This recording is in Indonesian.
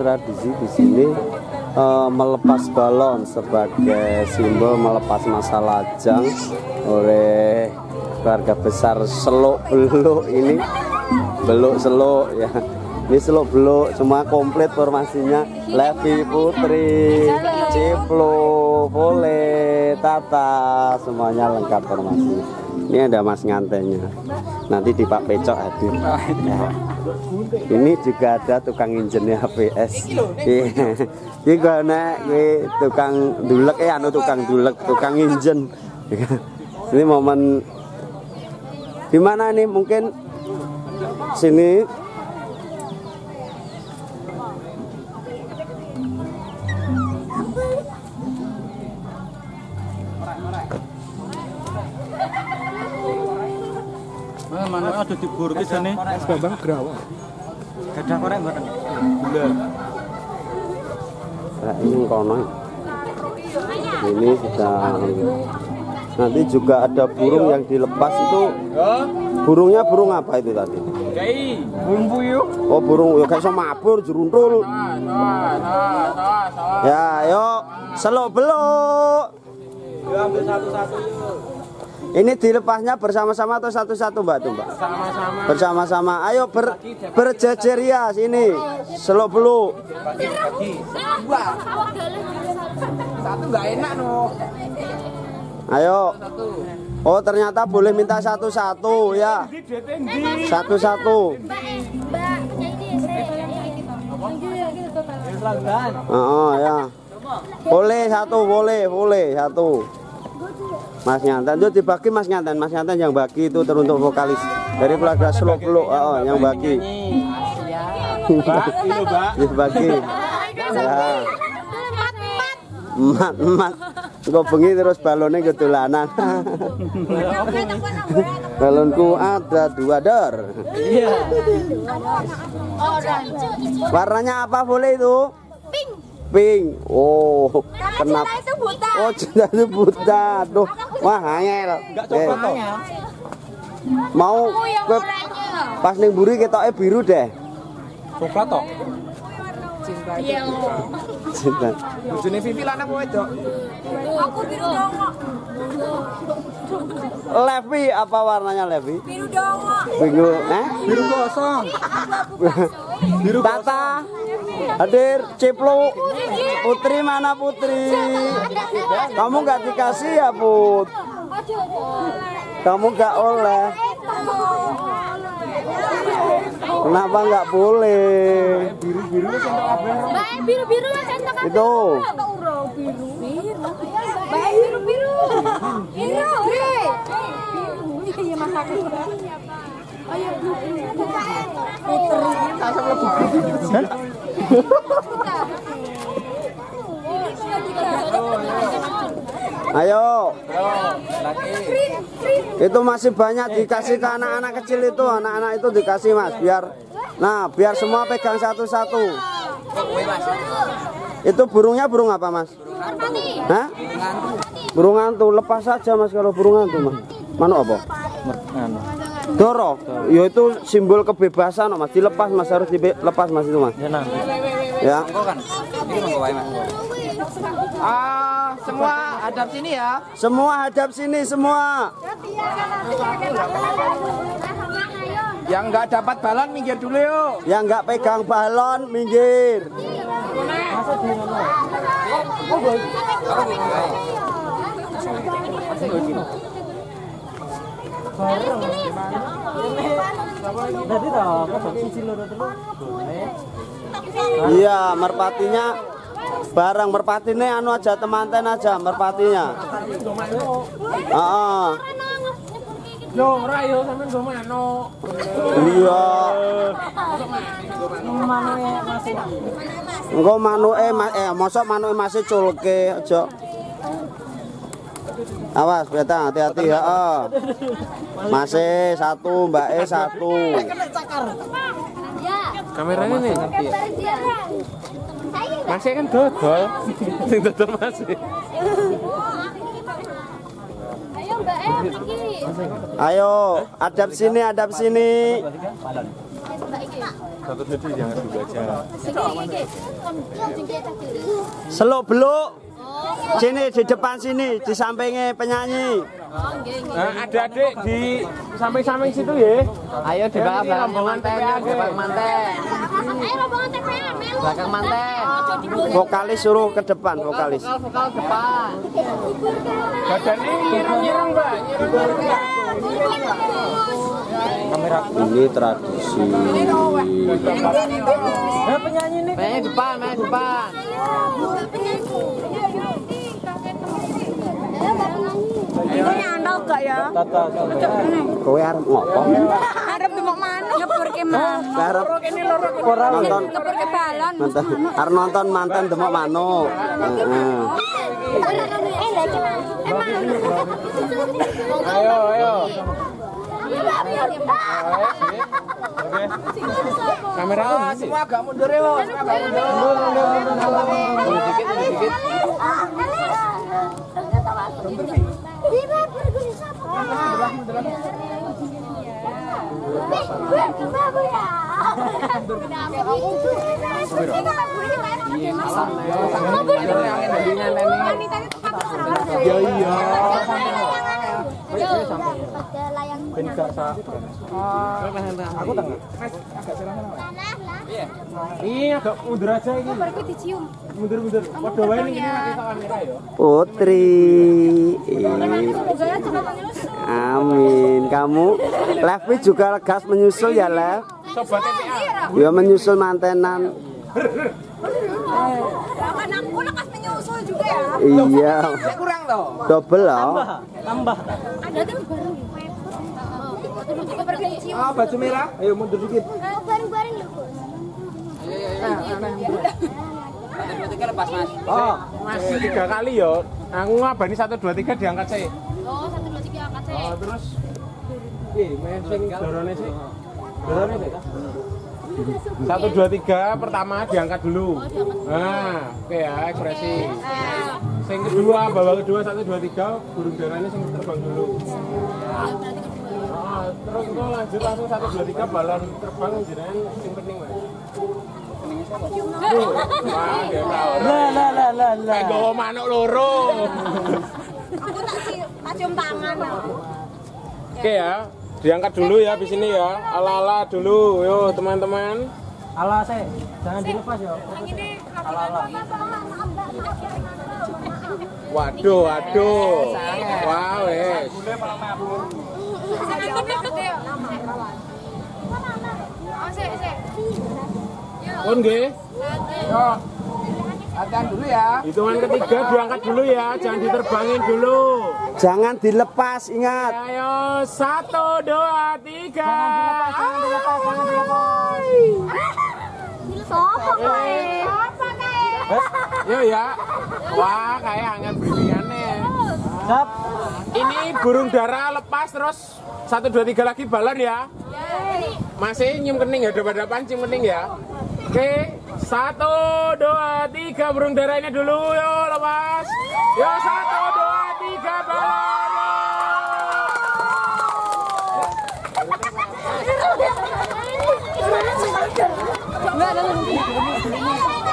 tradisi di sini melepas balon sebagai simbol melepas masa lajang oleh keluarga besar Seluk Beluk ini. Beluk Seluk ya. Ini Seluk Beluk semua komplit formasinya. Levi Putri, Ciplo, Vole, Tata, semuanya lengkap formasinya. Ini ada Mas Ngantennya. Nanti di Pak Pecok hadir. Ya. Ini juga ada tukang injennya HPS. Ini nek tukang dulek tukang dulek, tukang injen. Ini momen di mana nih mungkin sini mana ada di bur ke sini Es Bambang Gerawa. gadah korek mboten bener nah, ini kono ini sudah. Nanti juga ada burung yang dilepas itu. Burungnya burung apa itu tadi? burung puyuh. Oh burung ya kayak mabur jeruntul. Ya ayo Seluk Beluk. Ambil satu-satu. Ini dilepasnya bersama-sama atau satu-satu Mbak tuh Mbak? Sama-sama. Bersama-sama. Ayo berjejer ya sini. Seluk Beluk. Dua. Satu nggak enak no. Ayo. Oh ternyata boleh minta satu-satu ya. Satu-satu. Oh ya. Boleh satu, boleh satu. Mas Nyanten itu dibagi Mas Nyanten yang bagi itu teruntuk vokalis dari keluarga Seluk Beluk. Yang bagi. Dibagi. Ya. Emat. Kok bengi terus balonnya ketulanan. Balonku ada 2 dor. Iya. Warnanya apa boleh itu? Pink. Oh, kenapa? Itu buta. Oh, cinta itu buta. Aduh, wah angel. Enggak coklat toh. Mau ke pas ning mburi ketoke biru deh. Coklat toh. Iya. Cinta. Bojone Vivi lanang apa wedok? Aku biru dongo. Levi apa warnanya Levi? Biru dongo. Biru, Biru kosong. Biru Tata. Hadir Ciplu. Putri mana Putri? Kamu nggak dikasih ya Put? Kamu nggak oleh. Kenapa nggak boleh? Biru-biru sentok kabeh. Bae biru-biru Mas entok kabeh. Itu. Biru. Bae biru-biru. Biru. Iya masakan. Ayo Putri. Langsung lebu. Ayo. Itu masih banyak dikasih ke anak-anak kecil itu, anak-anak itu dikasih Mas, biar semua pegang satu-satu. Itu burungnya burung apa Mas? Hah? Burung hantu. Lepas saja Mas kalau burung hantu Mas. Manuk apa? Doro. Ya itu simbol kebebasan Mas. Dilepas Mas, harus dilepas Mas itu Mas. Ya. Semua hadap sini ya. Semua hadap sini semua. Yang nggak dapat balon minggir dulu yuk. Yang nggak pegang balon minggir. Iya, merpatinya barang merpatine anu aja temanten aja merpatinya. Heeh. Yo ora yo sampean go manuk. Iya. Engko manuke mosok manuke masih culke aja. Awas beta hati-hati heeh. Masih satu, Mbake satu. Kameranya nih. Masih kan dodol. Sing dodol masih. Ayo Mbak iki. Ayo, hadap sini, hadap sini. Satu jadi jangan dulu aja. Seluk beluk. Sini di depan sini, di sampingnya penyanyi. Nah, adik-adik di samping-samping situ ya. Ayo di belakang manten, di belakang manten. Ayo rombongan TPM, melu. Belakang manten. Vokalis suruh ke depan, vokalis. Vokal depan. Badannya nyirang-nyirang, Mbak. Kamera Ini tradisi. Penyanyi depan, penyanyi depan. Ini nyandal gak ya? Kowe arep ngopo? Arep demok manuk. Ngebur ke manuk. Arep nonton Ngebur ke balon. mantan. Arep nonton mantan demok manuk. Heeh. Ayo. Kamera Semua agak mundur ya, Bos. Mundur dikit. Iya. Aku tengah. Ini agak mundur aja ini. Mundur. Waduh wae ini kita kamera ya. Putri. Amin. Kamu Levi juga legas menyusul ya, Lev? Sobat TPA. Ya menyusul mantenan. Kan aku lekas menyusul juga ya. Iya. Kurang toh. Double loh. Ada tuh bareng. Oh, baju merah. Ayo mundur dikit. Bareng-bareng ya, Bos. Oh, Masih 3 kali ya. Aku ngabani 1 2 3 diangkat sih. Oh, 1 2 3 angkat sih. Oh, terus main sing dorone sih. Dorone sih. 1 2 3 pertama diangkat dulu. Nah, oke ya ekspresi. Sing kedua, bawa kedua 1 2 3 burung darahnya sing terbang dulu. Oh, terus itu lanjut langsung 1 2 3 balon terbang jenengan sing penting Mas. Wah, dia tahu. lah. Kayak gawa manuk loro. Aku tak cium tangan. Oke ya, diangkat dulu ya di sini ya. Ala-ala dulu, yo teman-teman. Ala saya, jangan dilepas ya. Waduh. Wah, wes. Pun nggih. Yo. Latihan dulu ya. Hitungan ketiga diangkat dulu ya, jangan diterbangin dulu. Jangan dilepas, ingat. Ayo, 1 2 3. Sopo kae? Sopo kae? Yo ya. Wah, kayak hangat briefingannya. Siap. Ini burung dara lepas terus 1 2 3 lagi balon ya. Masih nyium kening ya, depan cium kening ya. Oke, 1 2 3 burung darahnya dulu, yo lepas. Yo 1 2 3 balon.